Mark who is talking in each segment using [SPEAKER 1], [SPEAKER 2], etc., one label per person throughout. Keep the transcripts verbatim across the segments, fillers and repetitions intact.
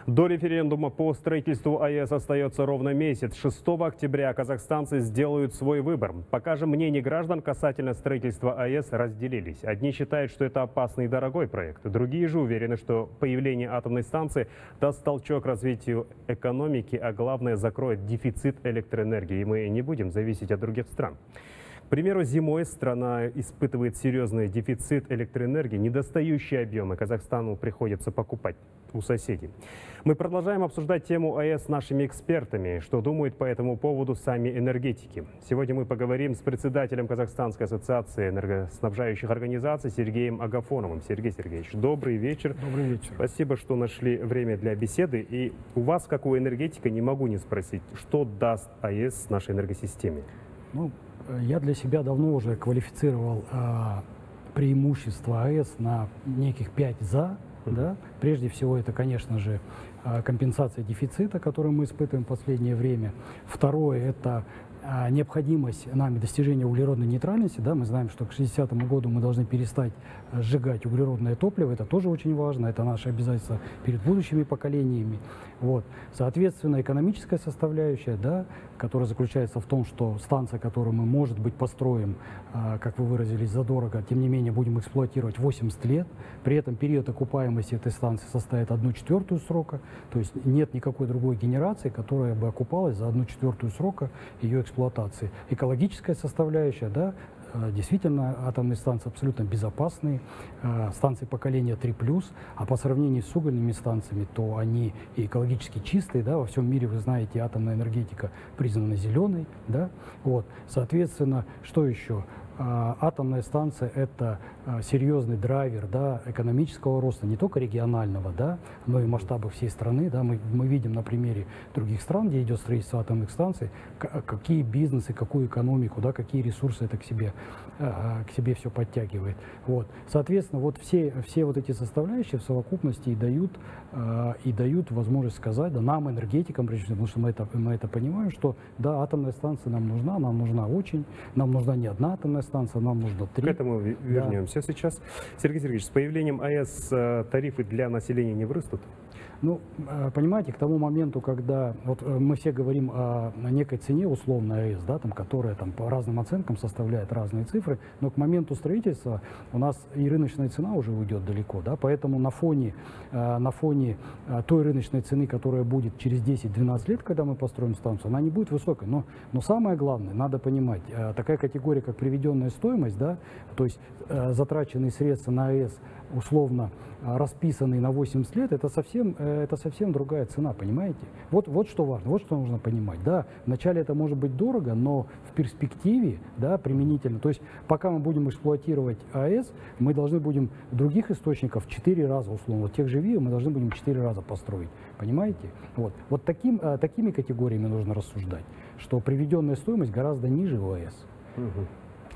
[SPEAKER 1] До референдума по строительству АЭС остается ровно месяц. шестого октября казахстанцы сделают свой выбор. Пока же мнения граждан касательно строительства АЭС разделились. Одни считают, что это опасный и дорогой проект. Другие же уверены, что появление атомной станции даст толчок развитию экономики, а главное, закроет дефицит электроэнергии. И мы не будем зависеть от других стран. К примеру, зимой страна испытывает серьезный дефицит электроэнергии, недостающие объемы Казахстану приходится покупать у соседей. Мы продолжаем обсуждать тему АЭС с нашими экспертами, что думают по этому поводу сами энергетики. Сегодня мы поговорим с председателем Казахстанской ассоциации энергоснабжающих организаций Сергеем Агафоновым. Сергей Сергеевич, добрый вечер.
[SPEAKER 2] Добрый вечер.
[SPEAKER 1] Спасибо, что нашли время для беседы. И у вас, как у энергетика, не могу не спросить, что даст АЭС нашей энергосистеме?
[SPEAKER 2] Ну, я для себя давно уже квалифицировал а, преимущества АЭС на неких пять «за». Mm-hmm. Да? Прежде всего, это, конечно же, компенсация дефицита, который мы испытываем в последнее время. Второе – это а, необходимость нами достижения углеродной нейтральности. Да? Мы знаем, что к шестидесятому году мы должны перестать сжигать углеродное топливо. Это тоже очень важно. Это наше обязательство перед будущими поколениями. Вот. Соответственно, экономическая составляющая, да, которая заключается в том, что станция, которую мы, может быть, построим, а, как вы выразились, задорого, тем не менее будем эксплуатировать восемьдесят лет. При этом период окупаемости этой станции составит одну четвертую срока. То есть нет никакой другой генерации, которая бы окупалась за одну четвертую срока ее эксплуатации. Экологическая составляющая, да, действительно, атомные станции абсолютно безопасные, станции поколения три плюс, а по сравнению с угольными станциями, то они и экологически чистые, да, во всем мире, вы знаете, атомная энергетика признана зеленой, да, вот, соответственно, что еще? Атомная станция – это серьезный драйвер, да, экономического роста, не только регионального, да, но и масштаба всей страны. Да. Мы, мы видим на примере других стран, где идет строительство атомных станций, какие бизнесы, какую экономику, да, какие ресурсы это к себе, к себе все подтягивает. Вот. Соответственно, вот все, все вот эти составляющие в совокупности и дают, и дают возможность сказать, да, нам, энергетикам, потому что мы это, мы это понимаем, что да, атомная станция нам нужна, нам нужна очень, нам нужна не одна атомная станция, нам нужно три.
[SPEAKER 1] К этому вернемся, да, сейчас. Сергей Сергеевич, с появлением АЭС тарифы для населения не вырастут?
[SPEAKER 2] Ну, понимаете, к тому моменту, когда вот мы все говорим о некой цене условной АЭС, да, там, которая там, по разным оценкам составляет разные цифры, но к моменту строительства у нас и рыночная цена уже уйдет далеко, да, поэтому на фоне, на фоне той рыночной цены, которая будет через десять-двенадцать лет, когда мы построим станцию, она не будет высокой. Но, но самое главное, надо понимать, такая категория, как приведенная стоимость, да, то есть затраченные средства на АЭС условно расписанные на восемьдесят лет, это совсем, это совсем другая цена, понимаете? Вот, вот что важно, вот что нужно понимать. Да, вначале это может быть дорого, но в перспективе, да, применительно, то есть пока мы будем эксплуатировать АЭС, мы должны будем других источников в четыре раза, условно, вот тех же ВИА мы должны будем четыре раза построить, понимаете? Вот, вот таким, такими категориями нужно рассуждать, что приведенная стоимость гораздо ниже у АЭС.
[SPEAKER 1] Угу.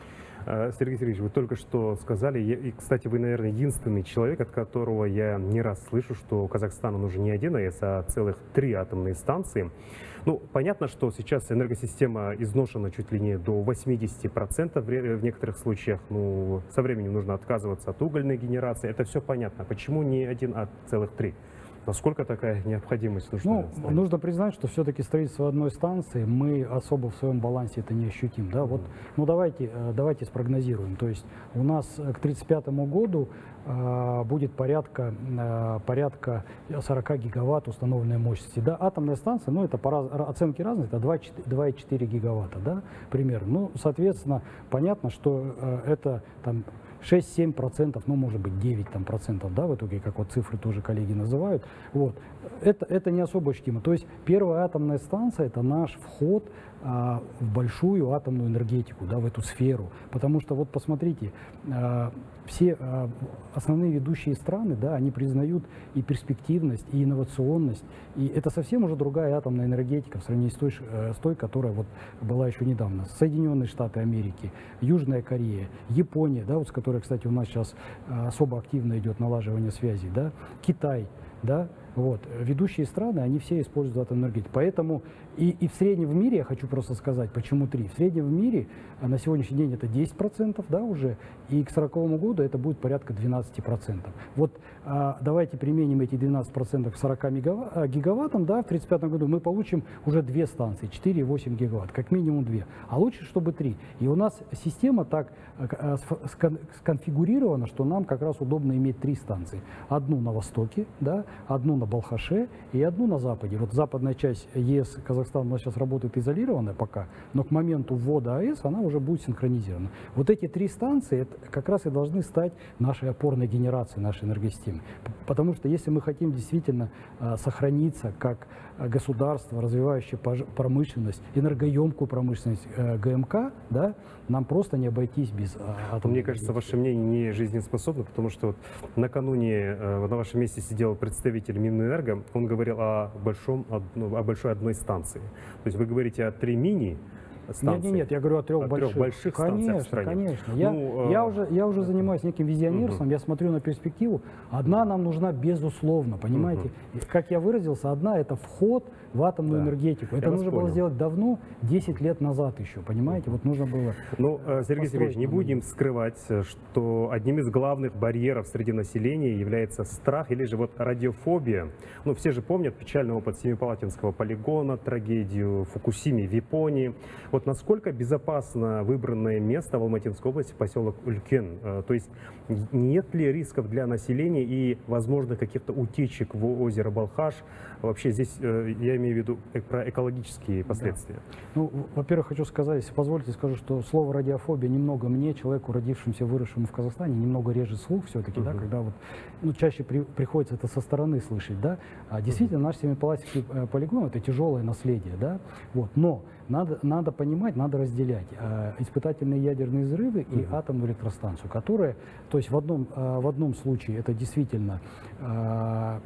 [SPEAKER 1] Сергей Сергеевич, вы только что сказали, и, кстати, вы, наверное, единственный человек, от которого я не раз слышу, что Казахстану нужен не один АЭС, а целых три атомные станции. Ну, понятно, что сейчас энергосистема изношена чуть ли не до восьмидесяти процентов в некоторых случаях. Ну, со временем нужно отказываться от угольной генерации. Это все понятно. Почему не один, а целых три? Насколько такая необходимость нужна?
[SPEAKER 2] Ну, нужно признать, что все-таки строительство одной станции мы особо в своем балансе это не ощутим. Да? Вот, ну давайте, давайте спрогнозируем. То есть у нас к тридцать пятому году э, будет порядка, э, порядка сорока гигаватт установленной мощности. Да? Атомная станция, ну это по раз, оценки разные, это два и четыре гигаватта, да? Примерно. Ну, соответственно, понятно, что э, это там шесть-семь процентов, ну, может быть, девять там, процентов, да, в итоге, как вот цифры тоже коллеги называют. Вот. Это, это не особо ощутимо. То есть первая атомная станция – это наш вход а, в большую атомную энергетику, да, в эту сферу. Потому что, вот посмотрите, а, все а, основные ведущие страны, да, они признают и перспективность, и инновационность. И это совсем уже другая атомная энергетика в сравнении с той, с той, которая вот была еще недавно. Соединенные Штаты Америки, Южная Корея, Япония, да, вот с которой, кстати, у нас сейчас особо активно идет налаживание связей, да, Китай, да, Вот. Ведущие страны, они все используют атомную энергетику. Поэтому и, и в среднем в мире, я хочу просто сказать, почему три. В среднем в мире на сегодняшний день это десять процентов, да, уже, и к сороковому году это будет порядка двенадцать процентов. Вот а, давайте применим эти двенадцать процентов к сорока гигаваттам, да, в тридцать пятом году мы получим уже две станции, четыре и восемь гигаватт, как минимум две, а лучше, чтобы три. И у нас система так а, сконфигурирована, что нам как раз удобно иметь три станции. Одну на востоке, да, одну на Балхаше и одну на западе. Вот западная часть ЕС, Казахстан у нас сейчас работает изолированная пока, но к моменту ввода АЭС она уже будет синхронизирована. Вот эти три станции это как раз и должны стать нашей опорной генерацией, нашей энергосистемы. Потому что если мы хотим действительно а, сохраниться как государство, развивающее промышленность, энергоемкую промышленность э, ГМК, да, нам просто не обойтись без а, атомной.
[SPEAKER 1] Мне кажется, ваше мнение не жизнеспособно, потому что вот накануне э, на вашем месте сидел представитель Минэнерго, он говорил о, большом, о большой одной станции. То есть вы говорите о три мини станции?
[SPEAKER 2] Нет, нет, нет, я говорю о трех
[SPEAKER 1] о
[SPEAKER 2] больших.
[SPEAKER 1] Трех больших
[SPEAKER 2] конечно,
[SPEAKER 1] станциях в стране.
[SPEAKER 2] конечно. Я,
[SPEAKER 1] ну,
[SPEAKER 2] я,
[SPEAKER 1] э...
[SPEAKER 2] уже, я уже занимаюсь неким визионерством, uh-huh. я смотрю на перспективу. Одна нам нужна безусловно, понимаете? Uh-huh. Как я выразился, одна это вход в атомную да. энергетику. Это я нужно было сделать давно, десять лет назад еще, понимаете? Вот нужно было...
[SPEAKER 1] Ну, Сергей Сергеевич, не будем скрывать, что одним из главных барьеров среди населения является страх или же вот радиофобия. Ну, все же помнят печальный опыт Семипалатинского полигона, трагедию в Фукусиме в Японии. Вот насколько безопасно выбранное место в Алматинской области, поселок Улькен? То есть нет ли рисков для населения и возможных каких-то утечек в озеро Балхаш? Вообще здесь я имею в виду про экологические последствия.
[SPEAKER 2] Да. Ну, во-первых, хочу сказать, если позволите, скажу, что слово радиофобия немного мне, человеку, родившемуся, выросшему в Казахстане, немного режет слух все-таки, uh-huh. да, когда вот, ну, чаще при, приходится это со стороны слышать, да. А действительно, uh-huh. наш Семипалатинский полигон — это тяжелое наследие, да, вот, но надо, надо понимать, надо разделять э, испытательные ядерные взрывы uh-huh. и атомную электростанцию, которая, то есть в одном, э, в одном случае это действительно э,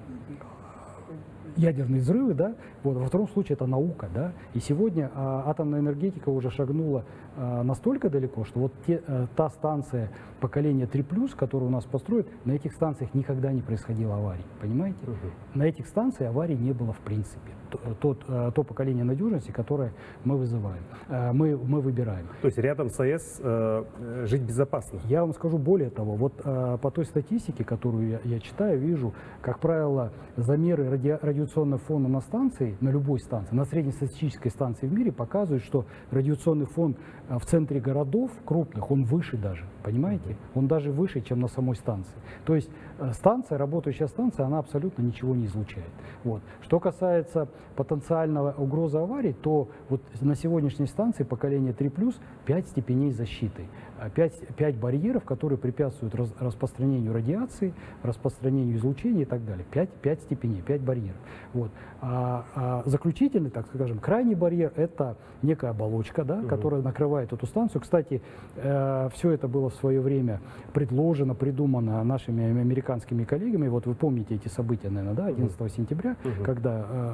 [SPEAKER 2] ядерные взрывы, да, вот, во втором случае это наука, да, и сегодня а, атомная энергетика уже шагнула а, настолько далеко, что вот те, а, та станция поколения три плюс, которую у нас построят, на этих станциях никогда не происходило аварий, понимаете? Uh-huh. На этих станциях аварий не было в принципе. Тот, то, то поколение надежности, которое мы вызываем, мы, мы выбираем.
[SPEAKER 1] То есть рядом с АЭС э, жить безопасно?
[SPEAKER 2] Я вам скажу более того, вот э, по той статистике, которую я, я читаю, вижу, как правило, замеры ради, радиационного фона на станции, на любой станции, на среднестатистической станции в мире показывают, что радиационный фон э, в центре городов крупных, он выше даже, понимаете? Он даже выше, чем на самой станции. То есть э, станция, работающая станция, она абсолютно ничего не излучает. Вот. Что касается потенциального угрозы аварий, то вот на сегодняшней станции поколения три плюс пять степеней защиты, пять, пять барьеров, которые препятствуют раз, распространению радиации, распространению излучения и так далее. пять, пять степеней, пять барьеров. Вот. А, а заключительный, так скажем, крайний барьер — это некая оболочка, да, угу. которая накрывает эту станцию. Кстати, э, все это было в свое время предложено, придумано нашими американскими коллегами. Вот вы помните эти события, наверное, да, одиннадцатого сентября, угу. когда э,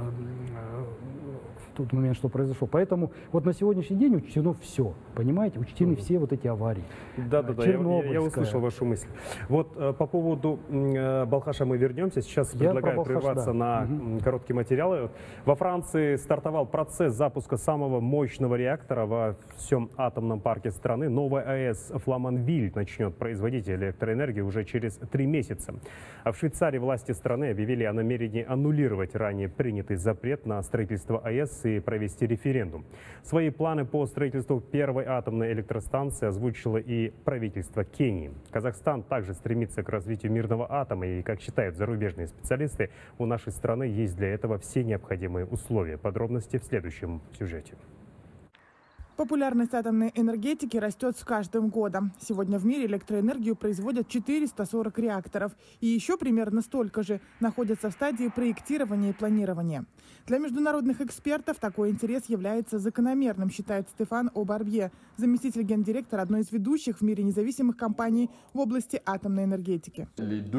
[SPEAKER 2] в тот момент, что произошло. Поэтому вот на сегодняшний день учтено все, понимаете, учтены угу. все вот эти аварии.
[SPEAKER 1] Да-да-да, я, я услышал вашу мысль. Вот э, по поводу э, Балхаша мы вернемся. Сейчас я предлагаю Балхаш, прерваться да. на угу. короткие материалы. Во Франции стартовал процесс запуска самого мощного реактора во всем атомном парке страны. Новая АЭС Фламанвиль начнет производить электроэнергию уже через три месяца. А в Швейцарии власти страны объявили о намерении аннулировать ранее принятый запрет на строительство АЭС и провести референдум. Свои планы по строительству первой атомной электростанции озвучило и правительство Кении. Казахстан также стремится к развитию мирного атома, и, как считают зарубежные специалисты, у нашей страны есть для этого все необходимые условия. Подробности в следующем сюжете.
[SPEAKER 3] Популярность атомной энергетики растет с каждым годом. Сегодня в мире электроэнергию производят четыреста сорок реакторов. И еще примерно столько же находятся в стадии проектирования и планирования. Для международных экспертов такой интерес является закономерным, считает Стефан О'Барбье, заместитель гендиректора одной из ведущих в мире независимых компаний в области атомной энергетики.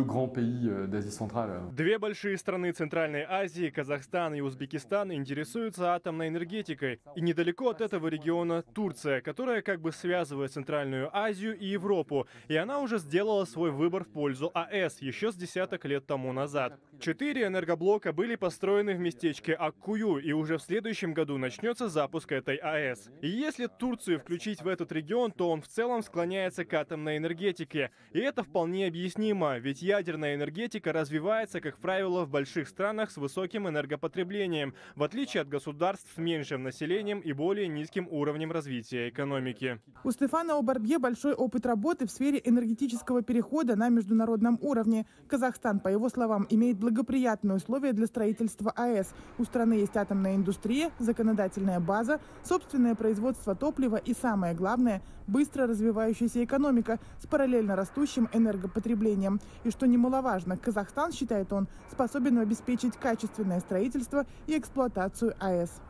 [SPEAKER 4] Две большие страны Центральной Азии, Казахстан и Узбекистан, интересуются атомной энергетикой. И недалеко от этого региона региона Турция, которая как бы связывает Центральную Азию и Европу, и она уже сделала свой выбор в пользу АЭС еще с десяток лет тому назад. Четыре энергоблока были построены в местечке Аккую, и уже в следующем году начнется запуск этой АЭС. И если Турцию включить в этот регион, то он в целом склоняется к атомной энергетике. И это вполне объяснимо, ведь ядерная энергетика развивается, как правило, в больших странах с высоким энергопотреблением, в отличие от государств с меньшим населением и более низким уровнем развития экономики.
[SPEAKER 3] У Стефана Оборбье большой опыт работы в сфере энергетического перехода на международном уровне. Казахстан, по его словам, имеет благоприятные условия для строительства АЭС. У страны есть атомная индустрия, законодательная база, собственное производство топлива и, самое главное, быстро развивающаяся экономика с параллельно растущим энергопотреблением. И что немаловажно, Казахстан, считает он, способен обеспечить качественное строительство и эксплуатацию АЭС.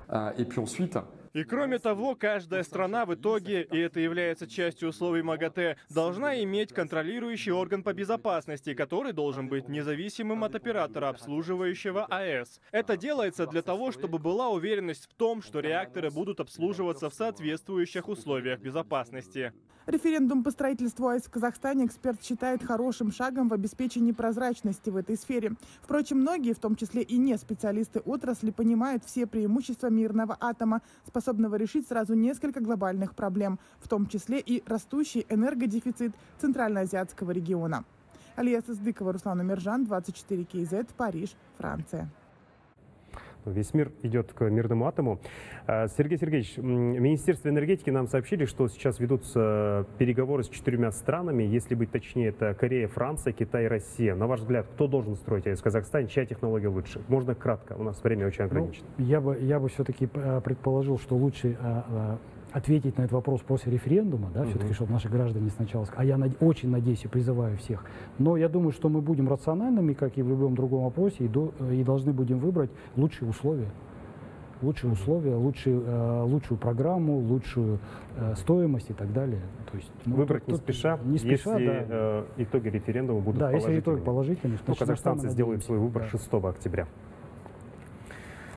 [SPEAKER 4] И кроме того, каждая страна в итоге, и это является частью условий МАГАТЭ, должна иметь контролирующий орган по безопасности, который должен быть независимым от оператора, обслуживающего АЭС. Это делается для того, чтобы была уверенность в том, что реакторы будут обслуживаться в соответствующих условиях безопасности.
[SPEAKER 3] Референдум по строительству АЭС в Казахстане эксперт считает хорошим шагом в обеспечении прозрачности в этой сфере. Впрочем, многие, в том числе и не специалисты отрасли, понимают все преимущества мирного атома, способного решить сразу несколько глобальных проблем, в том числе и растущий энергодефицит Центральноазиатского региона. Алия Сыздыкова, Руслан Умержан, двадцать четыре кей зет, Париж, Франция.
[SPEAKER 1] Весь мир идет к мирному атому. Сергей Сергеевич, Министерство энергетики нам сообщили, что сейчас ведутся переговоры с четырьмя странами. Если быть точнее, это Корея, Франция, Китай и Россия. На ваш взгляд, кто должен строить АЭС в Казахстане? Чья технология лучше? Можно кратко, у нас время очень ограничено.
[SPEAKER 2] Ну, я бы, я бы все-таки предположил, что лучше а, а, ответить на этот вопрос после референдума, да, угу. все-таки, чтобы наши граждане сначала сказали. А я над... очень надеюсь и призываю всех. Но я думаю, что мы будем рациональными, как и в любом другом вопросе, и, до... и должны будем выбрать лучшие условия. Лучшие условия, лучшие, э, лучшую программу, лучшую э, стоимость и так далее. То есть,
[SPEAKER 1] ну, Выбрать тут, не спеша, не спеша если да. э, итоги референдума будут
[SPEAKER 2] да,
[SPEAKER 1] положительными.
[SPEAKER 2] Если итоги положительные,
[SPEAKER 1] то казахстанцы сделают свой выбор да. шестого октября.